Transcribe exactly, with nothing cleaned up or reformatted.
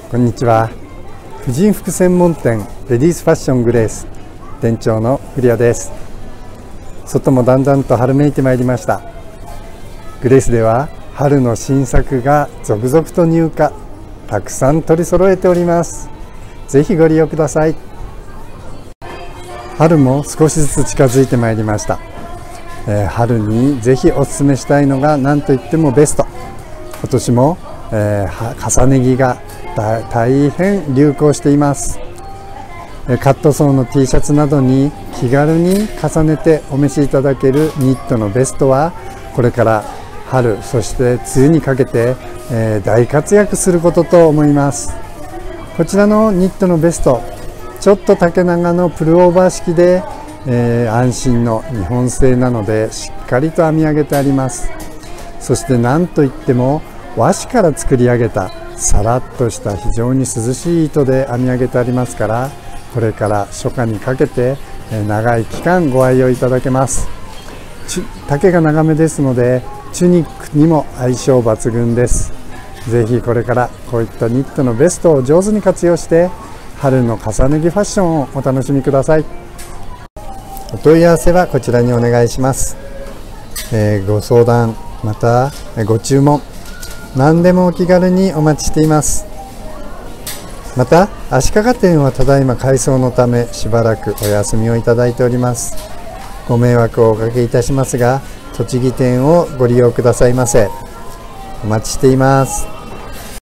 こんにちは。婦人服専門店レディースファッショングレース店長の古谷です。外もだんだんと春めいてまいりました。グレースでは春の新作が続々と入荷、たくさん取り揃えております。ぜひご利用ください。春も少しずつ近づいてまいりました。えー、春にぜひおすすめしたいのが何といってもベスト。今年も、えー、重ね着が大変流行しています。カットソーの T シャツなどに気軽に重ねてお召しいただけるニットのベストは、これから春そして梅雨にかけて、えー、大活躍することと思います。こちらのニットのベスト、ちょっと丈長のプルオーバー式で、えー、安心の日本製なのでしっかりと編み上げてあります。そして何といっても和紙から作り上げたさらっとした非常に涼しい糸で編み上げてありますから、これから初夏にかけて長い期間ご愛用いただけます。丈が長めですのでチュニックにも相性抜群です。ぜひこれからこういったニットのベストを上手に活用して春の重ね着ファッションをお楽しみください。お問い合わせはこちらにお願いします。えー、ご相談またご注文何でもお気軽にお待ちしています。また足利店はただいま改装のためしばらくお休みをいただいております。ご迷惑をおかけいたしますが、栃木店をご利用くださいませ。お待ちしています。